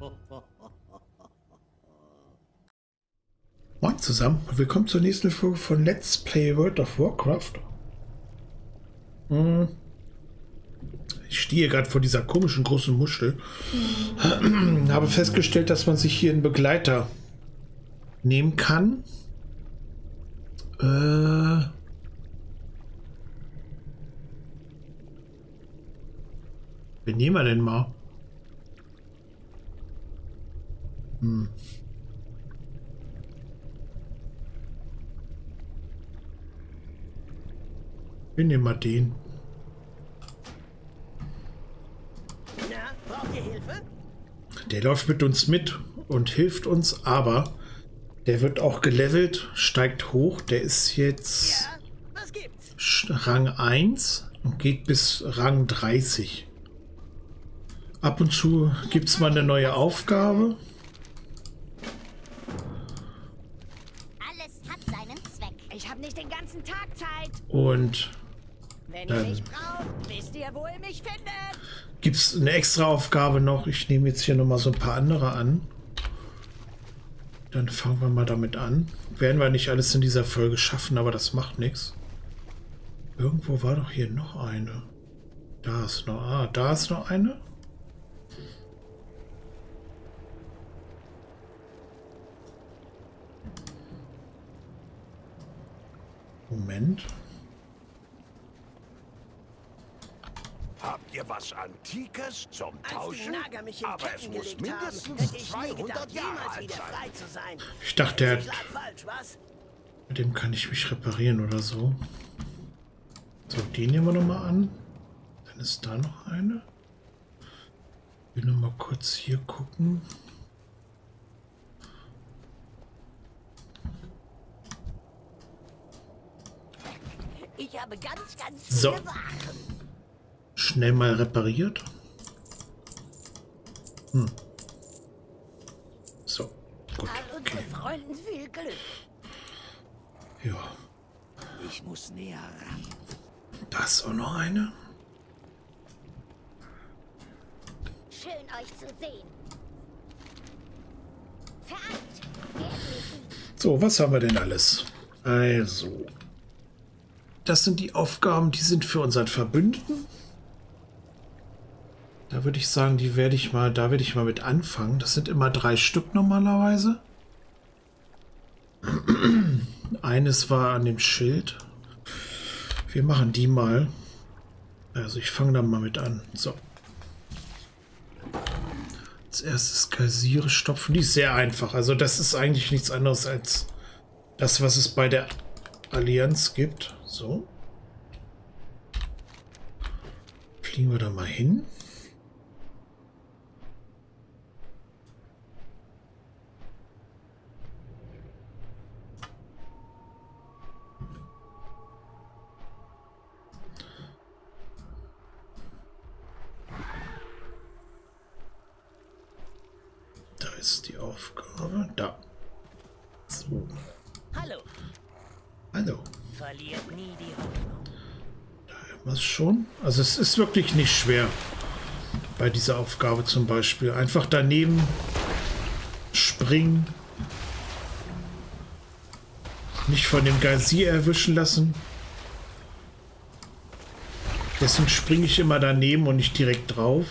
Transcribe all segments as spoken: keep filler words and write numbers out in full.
Moin zusammen und willkommen zur nächsten Folge von Let's Play World of Warcraft. Hm. Ich stehe gerade vor dieser komischen großen Muschel. Habe festgestellt, dass man sich hier einen Begleiter nehmen kann. Äh... Wen nehmen wir denn mal? Hm. Wir nehmen mal den. Na, braucht ihr Hilfe? Der läuft mit uns mit und hilft uns, aber der wird auch gelevelt, steigt hoch. Der ist jetzt Ja, was gibt's? Rang eins und geht bis Rang dreißig. Ab und zu gibt es mal eine neue Aufgabe. Alles hat seinen Zweck. Ich habe nicht den ganzen Tag Zeit. Und Wenn dann ihr mich braucht, wisst ihr, wo ihr mich findet. gibt es eine extra Aufgabe noch. Ich nehme jetzt hier noch mal so ein paar andere an. Dann fangen wir mal damit an. Werden wir nicht alles in dieser Folge schaffen, aber das macht nichts. Irgendwo war doch hier noch eine. Da ist noch, ah, da ist noch eine. Moment. Habt ihr was Antikes zum Als die Tauschen? Nager mich in Aber es Ketten muss gelegt haben, mindestens hätte ich nie zweihundert gedacht, Jahre jemals alt wieder sein. frei zu sein. Ich dachte, er Ich hat, lag falsch, was? mit dem kann ich mich reparieren oder so. So, die nehmen wir noch mal an. Dann ist da noch eine. Ich will noch mal kurz hier gucken. Ich habe ganz, ganz So. viele Sachen. Schnell mal repariert. Hm. So, gut. All Okay. unseren Freunden viel Glück. Ja, Ich muss näher ran. da ist auch noch eine. Schön, euch zu sehen. Vereint werden wir sie. So, was haben wir denn alles? Also, das sind die Aufgaben, die sind für unseren Verbündeten. Da würde ich sagen, die werde ich mal, da werde ich mal mit anfangen. Das sind immer drei Stück normalerweise. Eines war an dem Schild. Wir machen die mal. Also ich fange dann mal mit an. So. Als erstes Kassiere stopfen. Die ist sehr einfach. Also das ist eigentlich nichts anderes als das, was es bei der Allianz gibt. So. Fliegen wir da mal hin. Da ist die Aufgabe. Da. So. Hallo, Hallo. verliert nie die Hoffnung. Was schon? Also es ist wirklich nicht schwer bei dieser Aufgabe zum Beispiel. Einfach daneben springen. Nicht von dem Geysir erwischen lassen. Deswegen springe ich immer daneben und nicht direkt drauf.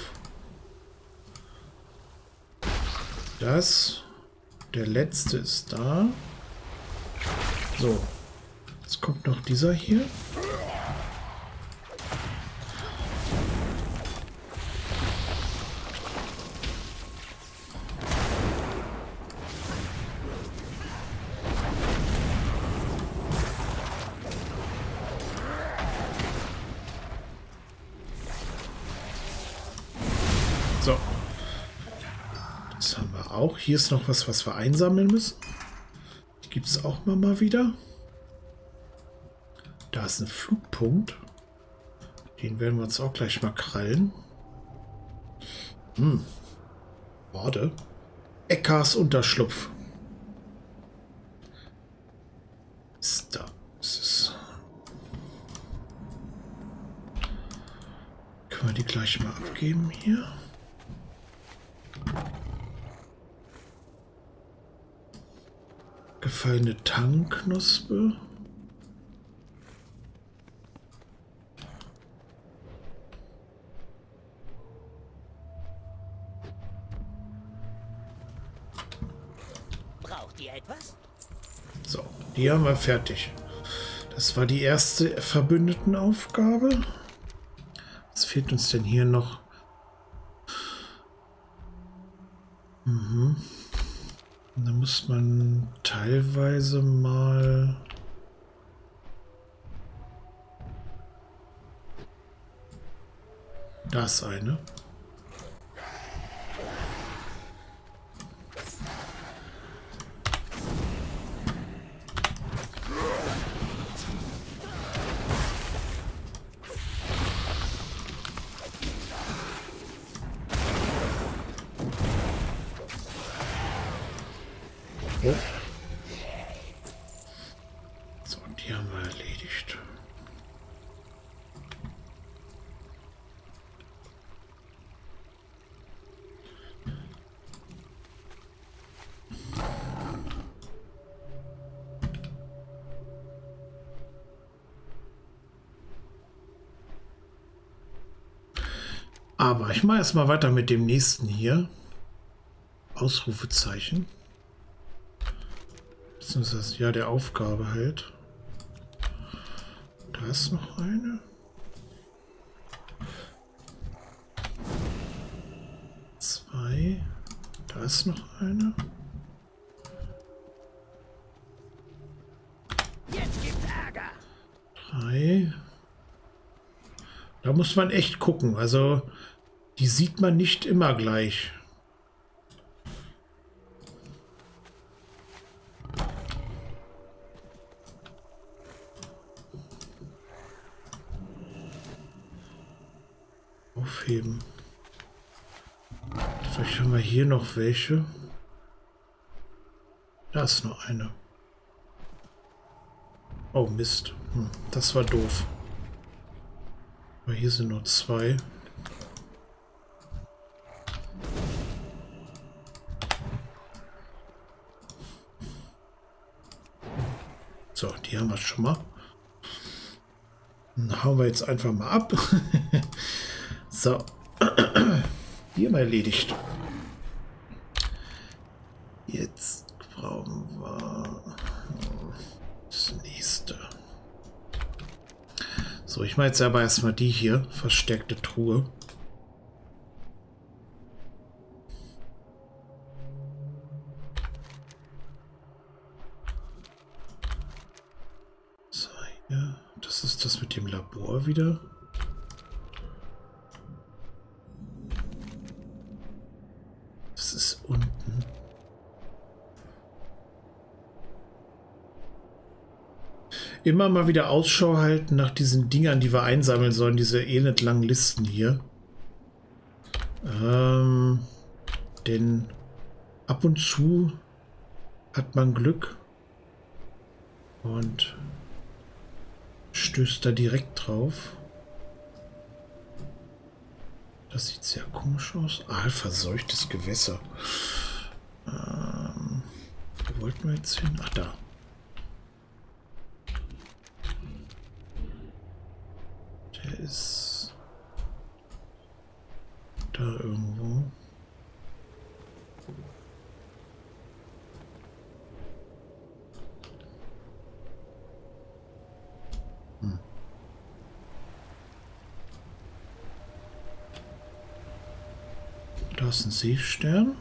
Das. Der letzte ist da. So. Jetzt kommt noch dieser hier. So. Das haben wir auch. Hier ist noch was, was wir einsammeln müssen. Gibt es auch mal, mal wieder. Da ist ein Flugpunkt. Den werden wir uns auch gleich mal krallen. Hm. Warte. Eckars Unterschlupf. Ist da. Ist es. Können wir die gleich mal abgeben hier? Umgefallene Tangknospe. Braucht ihr etwas? So, die haben wir fertig. Das war die erste Verbündetenaufgabe. Was fehlt uns denn hier noch? Mhm. Da muss man teilweise mal... Da ist eine. Oh. So, die haben wir erledigt. Aber ich mache erstmal weiter mit dem nächsten hier. Ausrufezeichen. Ja, der Aufgabe halt. Da ist noch eine. Zwei. Da ist noch eine. Jetzt gibt's Ärger. Drei. Da muss man echt gucken. Also, die sieht man nicht immer gleich. Aufheben. Vielleicht haben wir hier noch welche. Da ist noch eine. Oh Mist. Hm, das war doof. Aber hier sind nur zwei. So, die haben wir schon mal. Dann hauen wir jetzt einfach mal ab. So, die haben wir erledigt. Jetzt brauchen wir das nächste. So, ich mache jetzt aber erstmal die hier, verstärkte Truhe. So, hier, das ist das mit dem Labor wieder. Das ist unten. Immer mal wieder Ausschau halten nach diesen Dingern, die wir einsammeln sollen, diese elendlangen Listen hier. Ähm, denn ab und zu hat man Glück und stößt da direkt drauf. Das sieht sehr komisch aus. Ah, verseuchtes Gewässer. Ähm, wo wollten wir jetzt hin? Ach, da. Der ist da irgendwo. Hm. Da ist ein Seestern.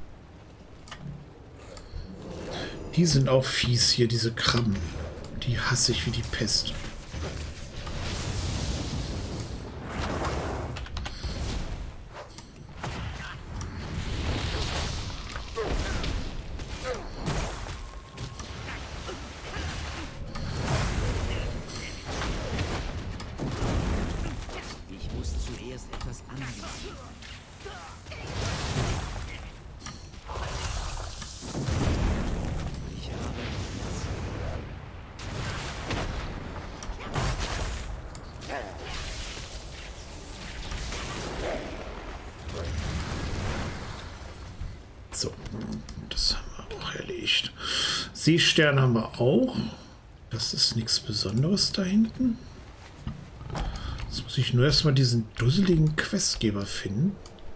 Die sind auch fies hier, diese Krabben. Die hasse ich wie die Pest. Ich muss zuerst etwas anziehen. Ich habe nichts. So, das haben wir auch auch erledigt. Seestern haben wir auch. Das ist nichts Besonderes da hinten. Jetzt muss ich nur erstmal diesen dusseligen Questgeber finden.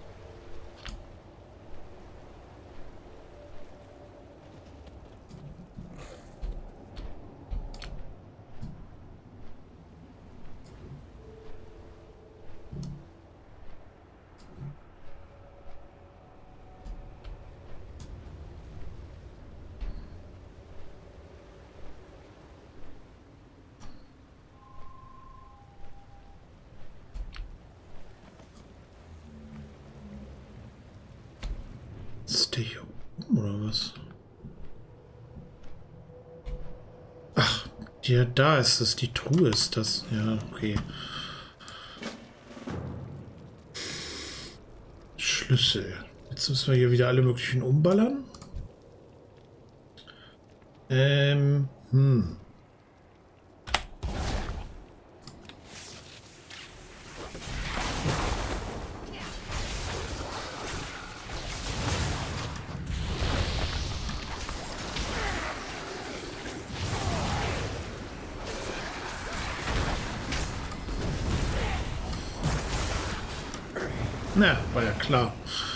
Ist der hier oben oder was? Ach, ja, da ist es. Die Truhe ist das. Ja, okay. Schlüssel. Jetzt müssen wir hier wieder alle möglichen umballern. Ähm, hm. Na, war ja klar.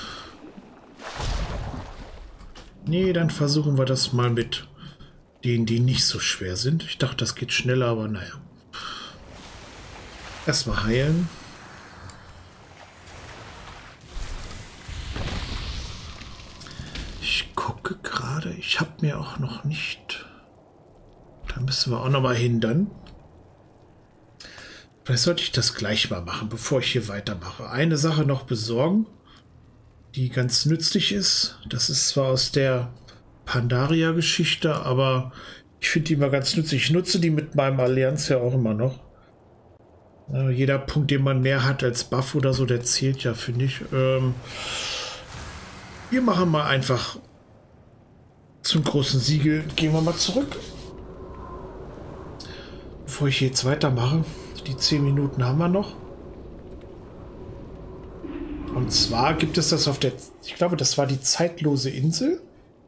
Nee, dann versuchen wir das mal mit denen, die nicht so schwer sind. Ich dachte, das geht schneller, aber naja. Erstmal heilen. Ich gucke gerade. Ich habe mir auch noch nicht... Da müssen wir auch noch mal hin dann. Vielleicht sollte ich das gleich mal machen, bevor ich hier weitermache. Eine Sache noch besorgen, die ganz nützlich ist. Das ist zwar aus der Pandaria-Geschichte, aber ich finde die immer ganz nützlich. Ich nutze die mit meinem Allianz ja auch immer noch. Äh, jeder Punkt, den man mehr hat als Buff oder so, der zählt ja, finde ich. Ähm, wir machen mal einfach zum großen Siegel. Gehen wir mal zurück. Bevor ich jetzt weitermache. Die zehn Minuten haben wir noch. Und zwar gibt es das auf der... Ich glaube, das war die zeitlose Insel.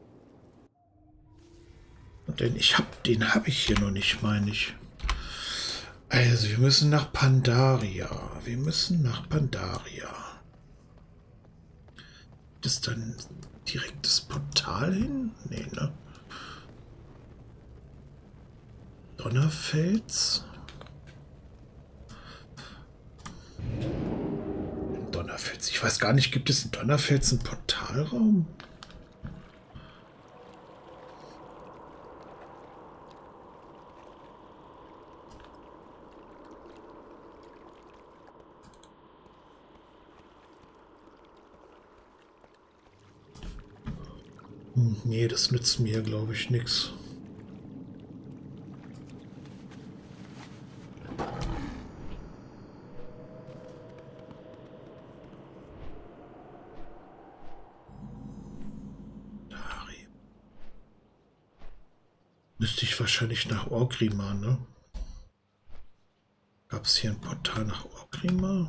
Und den ich habe, den habe ich hier noch nicht, meine ich. Also, wir müssen nach Pandaria. Wir müssen nach Pandaria. Gibt es dann direkt das Portal hin? Nee, ne? Donnerfels. Donnerfels. Ich weiß gar nicht, gibt es in Donnerfels einen Portalraum? Hm, nee, das nützt mir, glaube ich, nichts. Müsste ich wahrscheinlich nach Orgrimmar, ne? Gab es hier ein Portal nach Orgrimmar?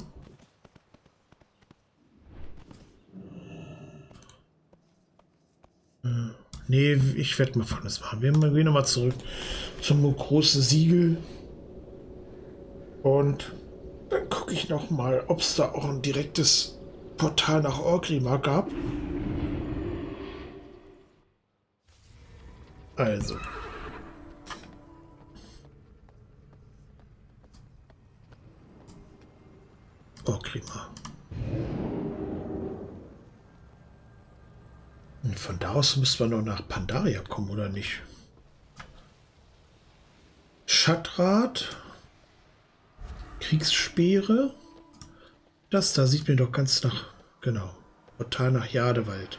Äh, nee, ich werde mal von das machen. Wir gehen nochmal zurück zum großen Siegel. Und dann gucke ich noch mal, ob es da auch ein direktes Portal nach Orgrimmar gab. Also. Orgrimmar. Und von da aus müsste man noch nach Pandaria kommen, oder nicht? Schattrat. Kriegsspeere. Das da sieht mir doch ganz nach... Genau. Portal nach Jadewald.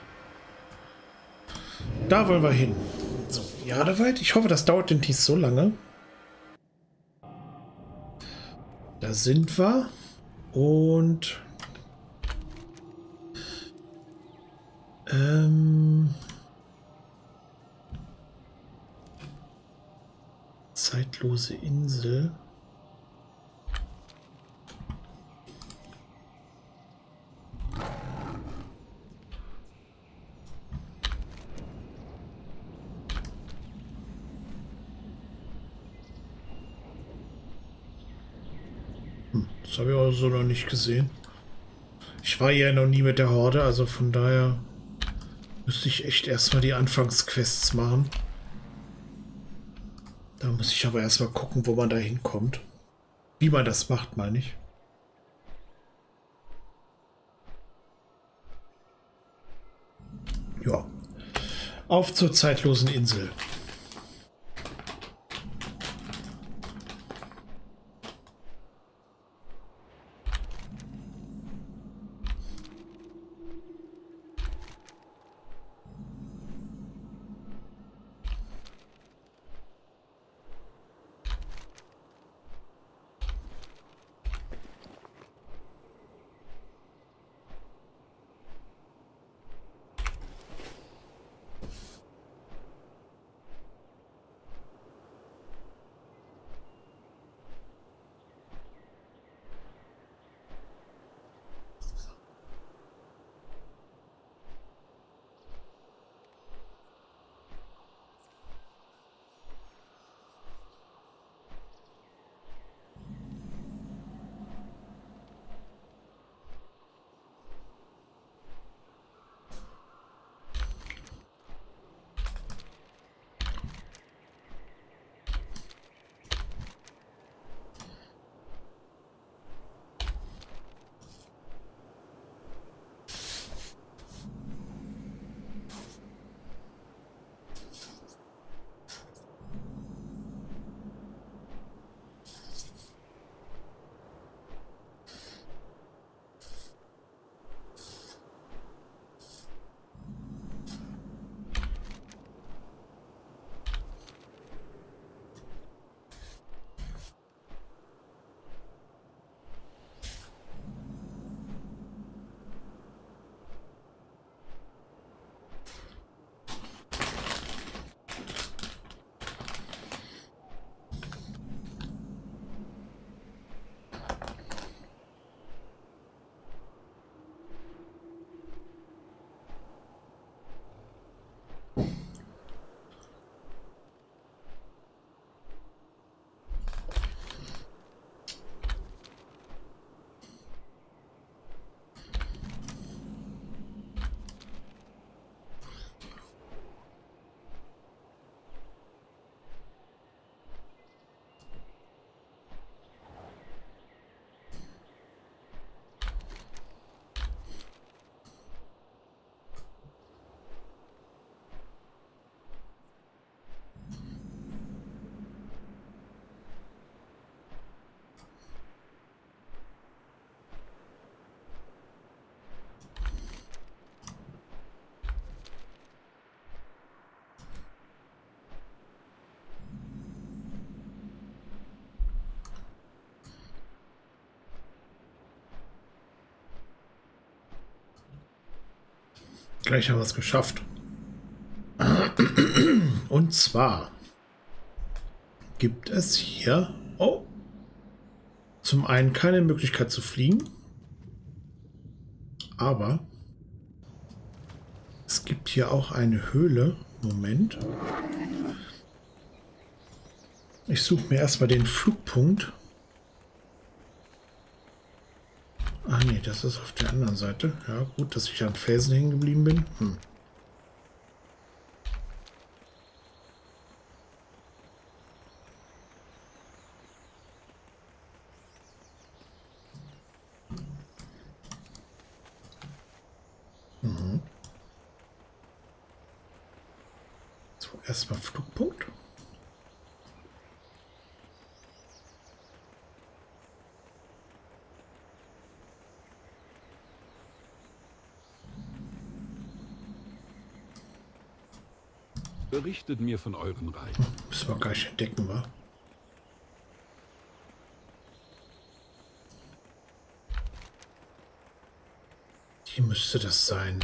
Da wollen wir hin. So, Jadewald. Ich hoffe, das dauert denn nicht so lange. Da sind wir. Und ähm, zeitlose Insel. Das habe ich auch so noch nicht gesehen. Ich war ja noch nie mit der Horde, also von daher müsste ich echt erstmal die Anfangsquests machen. Da muss ich aber erstmal gucken, wo man da hinkommt. Wie man das macht, meine ich. Ja. Auf zur zeitlosen Insel. Gleich haben wir es geschafft. Und zwar gibt es hier oh, zum einen keine Möglichkeit zu fliegen, aber es gibt hier auch eine Höhle. Moment. Ich suche mir erstmal den Flugpunkt. Ah nee, das ist auf der anderen Seite. Ja, gut, dass ich am Felsen hängen geblieben bin. Hm. Mhm. So, erstmal Flugpunkt. Berichtet mir von euren Reisen. Müssen wir gleich entdecken, wa? Hier müsste das sein.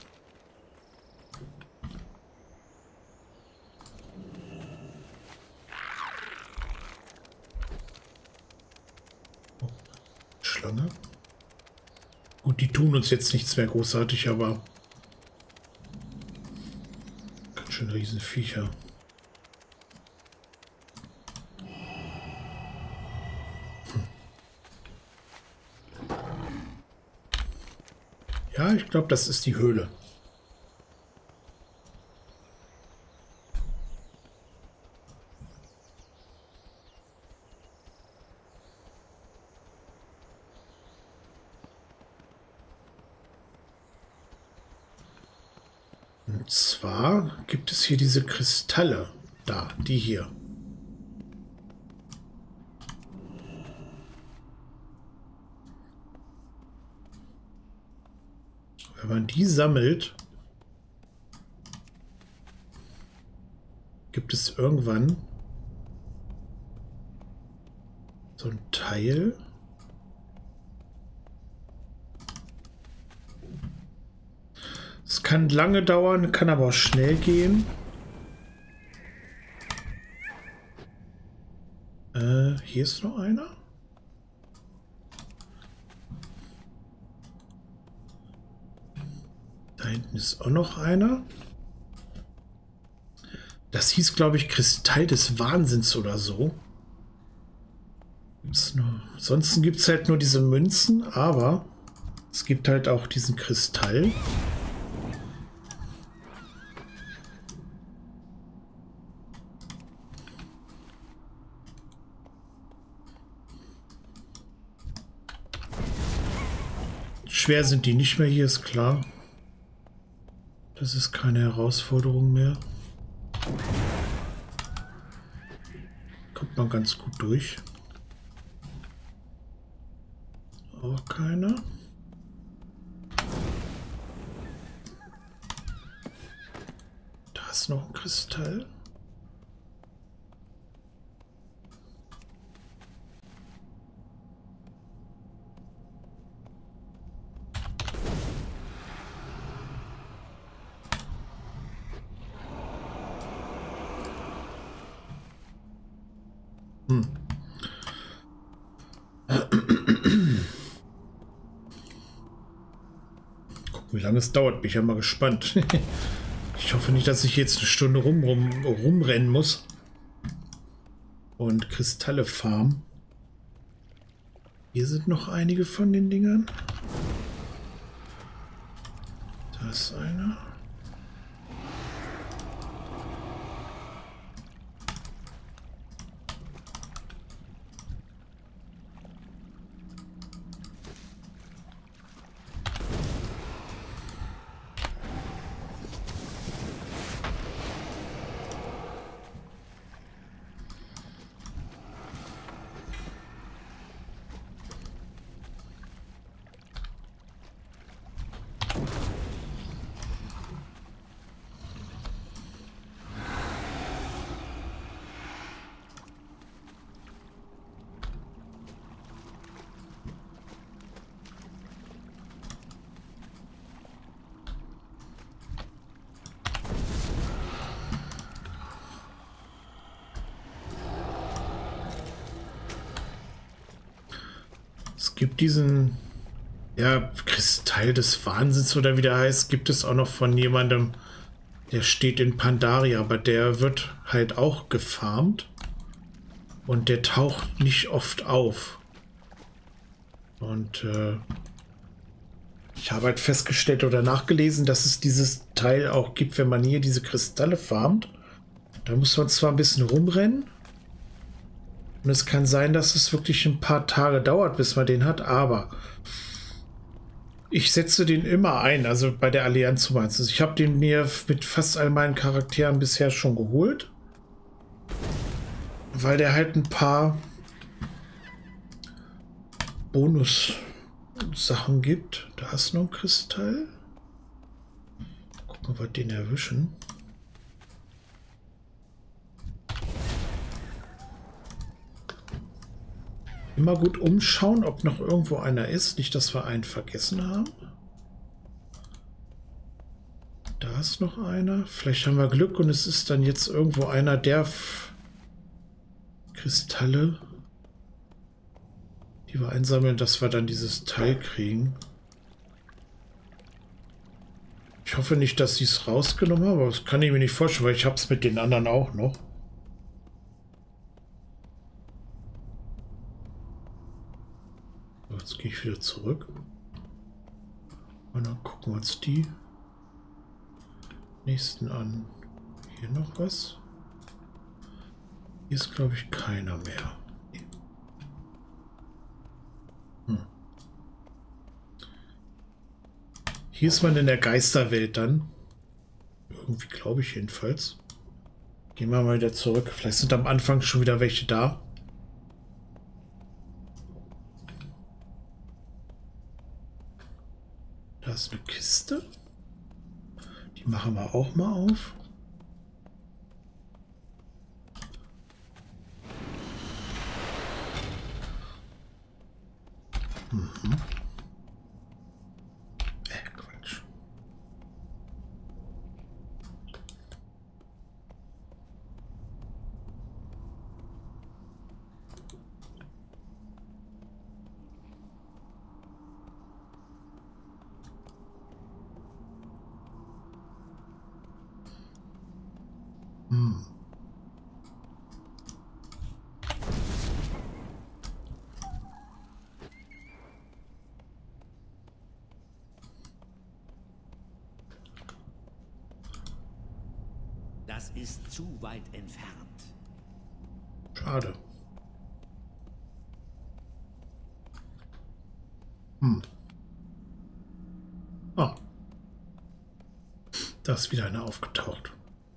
Oh, Schlange. Gut, die tun uns jetzt nichts mehr großartig, aber schon Riesenviecher. Hm. Ja, ich glaube, das ist die Höhle. Und zwar gibt es hier diese Kristalle. Da, die hier. Wenn man die sammelt, gibt es irgendwann so ein Teil. Es kann lange dauern, kann aber auch schnell gehen. Äh, hier ist noch einer. Da hinten ist auch noch einer. Das hieß, glaube ich, Kristall des Wahnsinns oder so. Gibt's nur, ansonsten gibt es halt nur diese Münzen, aber es gibt halt auch diesen Kristall. Schwer sind die nicht mehr, hier ist klar. Das ist keine Herausforderung mehr. Kommt man ganz gut durch. Auch keiner. Da ist noch ein Kristall. Hm. Gucken, wie lange es dauert. Bin ich ja mal gespannt. Ich hoffe nicht, dass ich jetzt eine Stunde rum, rum, rumrennen muss. Und Kristalle farmen. Hier sind noch einige von den Dingern. Da ist einer. Es gibt diesen, ja, Kristall des Wahnsinns oder wie der heißt, gibt es auch noch von jemandem, der steht in Pandaria, aber der wird halt auch gefarmt und der taucht nicht oft auf. Und äh, ich habe halt festgestellt oder nachgelesen, dass es dieses Teil auch gibt, wenn man hier diese Kristalle farmt. Da muss man zwar ein bisschen rumrennen. Und es kann sein, dass es wirklich ein paar Tage dauert, bis man den hat, aber ich setze den immer ein, also bei der Allianz zum Beispiel. Ich habe den mir mit fast all meinen Charakteren bisher schon geholt, weil der halt ein paar Bonus-Sachen gibt. Da ist noch ein Kristall. Gucken, ob wir den erwischen. Immer gut umschauen, ob noch irgendwo einer ist. Nicht, dass wir einen vergessen haben. Da ist noch einer. Vielleicht haben wir Glück und es ist dann jetzt irgendwo einer der Kristalle, die wir einsammeln, dass wir dann dieses Teil kriegen. Ich hoffe nicht, dass sie es rausgenommen haben, aber das kann ich mir nicht vorstellen, weil ich habe es mit den anderen auch noch. Jetzt gehe ich wieder zurück. Und dann gucken wir uns die nächsten an. Hier noch was. Hier ist, glaube ich, keiner mehr. Hm. Hier ist man in der Geisterwelt dann. Irgendwie glaube ich jedenfalls. Gehen wir mal wieder zurück. Vielleicht sind am Anfang schon wieder welche da. Da ist eine Kiste. Die machen wir auch mal auf. Mhm. Äh, Quatsch. Hm. Das ist zu weit entfernt. Schade. Hm. Oh. Da ist wieder einer aufgetaucht.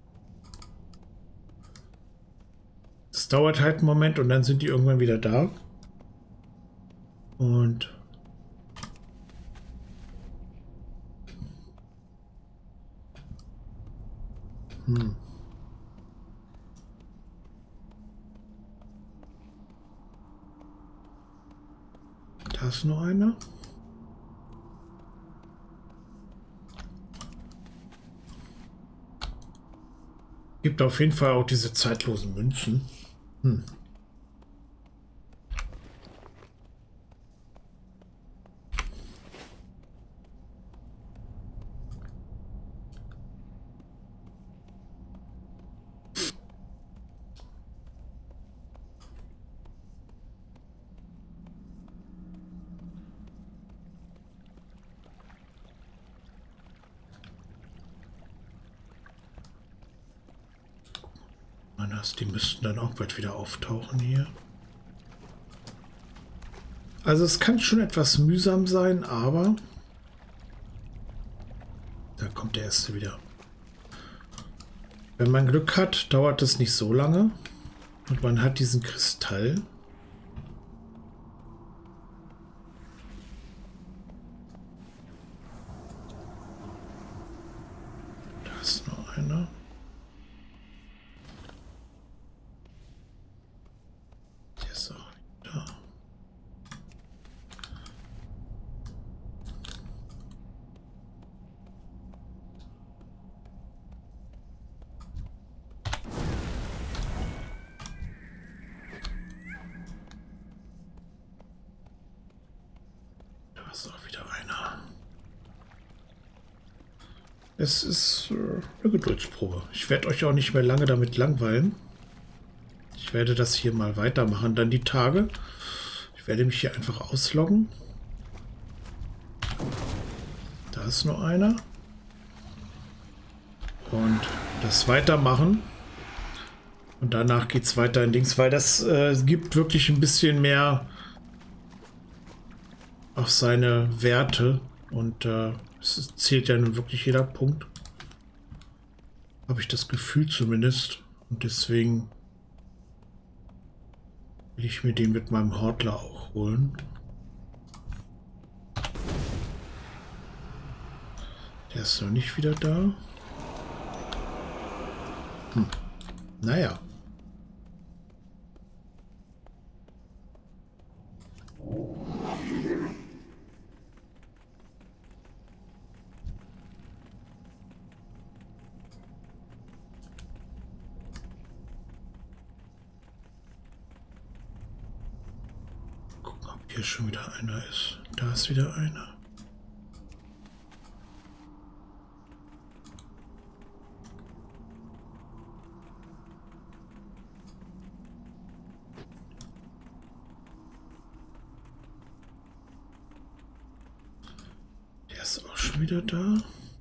Es dauert halt einen Moment und dann sind die irgendwann wieder da. Und hm. Da ist noch einer. Gibt auf jeden Fall auch diese zeitlosen Münzen. Hm. Die müssten dann auch bald wieder auftauchen hier. Also es kann schon etwas mühsam sein, aber da kommt der erste wieder. Wenn man Glück hat, dauert es nicht so lange und man hat diesen Kristall. Da ist noch einer. Es ist äh, eine Geduldsprobe. Ich werde euch auch nicht mehr lange damit langweilen. Ich werde das hier mal weitermachen, dann die Tage. Ich werde mich hier einfach ausloggen. Da ist noch einer. Und das weitermachen. Und danach geht es weiter in Dings, weil das äh, gibt wirklich ein bisschen mehr auf seine Werte. Und äh, es zählt ja nun wirklich jeder Punkt. Habe ich das Gefühl zumindest. Und deswegen will ich mir den mit meinem Hortler auch holen. Der ist noch nicht wieder da. Hm. Naja. Hier schon wieder einer ist. Da ist wieder einer. Der ist auch schon wieder da?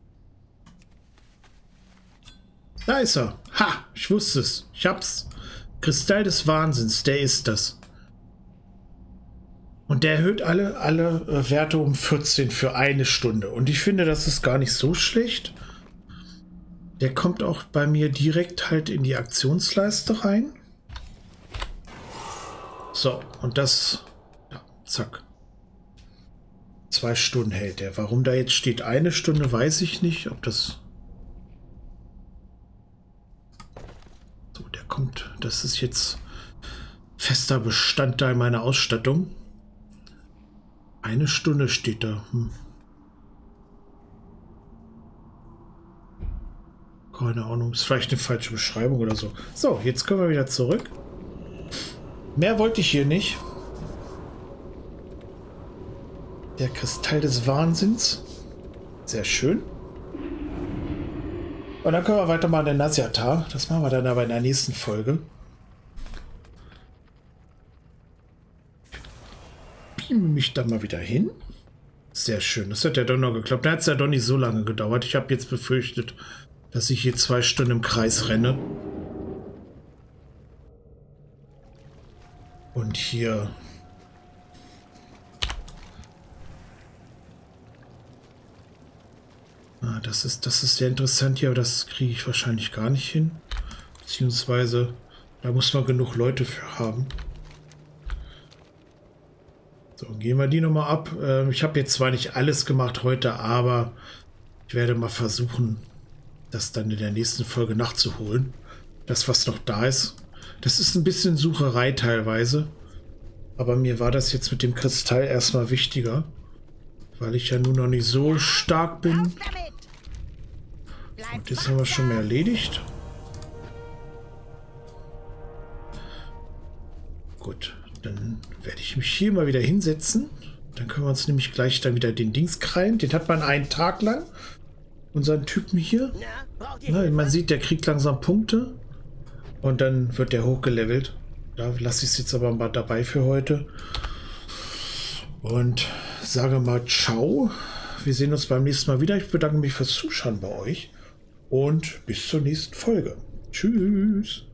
Da ist er. Ha, ich wusste es. Ich hab's. Kristall des Wahnsinns, der ist das. Und der erhöht alle, alle äh, Werte um vierzehn für eine Stunde. Und ich finde, das ist gar nicht so schlecht. Der kommt auch bei mir direkt halt in die Aktionsleiste rein. So, und das... Ja, zack. Zwei Stunden hält der. Warum da jetzt steht eine Stunde, weiß ich nicht. Ob das... So, der kommt... Das ist jetzt fester Bestandteil meiner Ausstattung. Eine Stunde steht da. Hm. Keine Ahnung. Ist vielleicht eine falsche Beschreibung oder so. So, jetzt können wir wieder zurück. Mehr wollte ich hier nicht. Der Kristall des Wahnsinns. Sehr schön. Und dann können wir weitermachen in Nazjatar. Das machen wir dann aber in der nächsten Folge. Beamen mich dann mal wieder hin. Sehr schön. Das hat ja doch noch geklappt. Da hat es ja doch nicht so lange gedauert. Ich habe jetzt befürchtet, dass ich hier zwei Stunden im Kreis renne. Und hier... Ah, das ist, das ist sehr interessant hier, aber das kriege ich wahrscheinlich gar nicht hin. Beziehungsweise, da muss man genug Leute für haben. So, gehen wir die nochmal ab. Ähm, ich habe jetzt zwar nicht alles gemacht heute, aber ich werde mal versuchen, das dann in der nächsten Folge nachzuholen. Das, was noch da ist. Das ist ein bisschen Sucherei teilweise. Aber mir war das jetzt mit dem Kristall erstmal wichtiger. Weil ich ja nun noch nicht so stark bin. Und das haben wir schon mal erledigt. Gut, dann werde ich mich hier mal wieder hinsetzen. Dann können wir uns nämlich gleich dann wieder den Dings krallen. Den hat man einen Tag lang. Unseren Typen hier. Na, man sieht, der kriegt langsam Punkte. Und dann wird der hochgelevelt. Da lasse ich es jetzt aber mal dabei für heute. Und sage mal ciao. Wir sehen uns beim nächsten Mal wieder. Ich bedanke mich fürs Zuschauen bei euch. Und bis zur nächsten Folge. Tschüss.